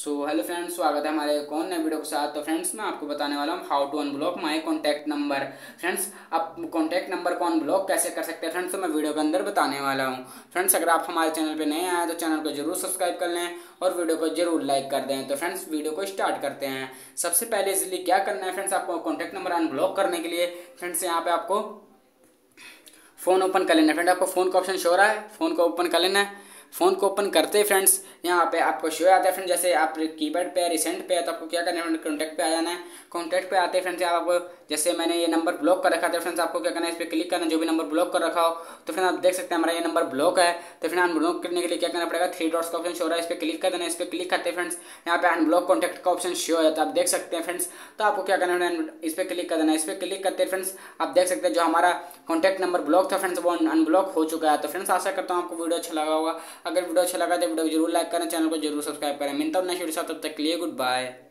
Hello friends, स्वागत है हमारे एक और नए वीडियो के साथ। तो फ्रेंड्स, मैं आपको बताने वाला हूँ how to unblock my contact number. Friends, आप कॉन्टैक्ट नंबर को अनब्लॉक कैसे कर सकते हैं फ्रेंड्स, तो मैं वीडियो के अंदर बताने वाला हूँ। फ्रेंड्स, अगर आप हमारे चैनल पे नए आए तो चैनल को जरूर सब्सक्राइब कर लें और वीडियो को जरूर लाइक कर दें। तो फ्रेंड्स, वीडियो को स्टार्ट करते हैं। सबसे पहले इसलिए क्या करना है फ्रेंड्स, आपको कॉन्टैक्ट नंबर अनब्लॉक करने के लिए फ्रेंड्स यहाँ पे आपको फ़ोन ओपन कर लेना है। फ्रेंड, आपको फ़ोन का ऑप्शन शो हो रहा है, फ़ोन को ओपन कर लेना है। फ़ोन को ओपन करते ही फ्रेंड्स यहाँ पे आपको शो आता है। फ्रेंड, जैसे आप कीपैड पे रिसेंट पे है तो आपको क्या करना है फ्रेंड, कॉन्टैक्ट पे आ जाना है। कॉन्टैक्ट पे आते हैं फ्रेंड्स, आपको जैसे मैंने ये नंबर ब्लॉक कर रखा था फ्रेंड्स, आपको क्या करना है, इस पर क्लिक करना है जो भी नंबर ब्लॉक कर रखा हो। तो फ्रेंड, आप देख सकते हैं हमारा ये नंबर ब्लॉक है। तो फ्रेंड, अनब्लॉक करने के लिए क्या करना पड़ेगा, 3 डॉट्स का ऑप्शन शो हो रहा है, इस पर क्लिक कर देना है। इस पर क्लिक करते हैं फ्रेंड्स, यहाँ पे अनब्लॉक कॉन्टैक्ट का ऑप्शन शो हो जाता है, आप देख सकते हैं फ्रेंड्स। तो आपको क्या करना है, इस पर क्लिक कर देना है। इस पर क्लिक करते हैं फ्रेंड्स, आप देख सकते हैं जो हमारा कॉन्टैक्ट नंबर ब्लॉक था फ्रेंड्स वो अनब्लॉक हो चुका है। तो फ्रेंड्स, आशा करता हूँ आपको वीडियो अच्छा लगा होगा। अगर वीडियो अच्छा लगा तो वीडियो को जरूर लाइक करें, चैनल को जरूर सब्सक्राइब करें। मिलता हूँ नेक्स्ट वीडियो के साथ, तब तक के लिए गुड बाय।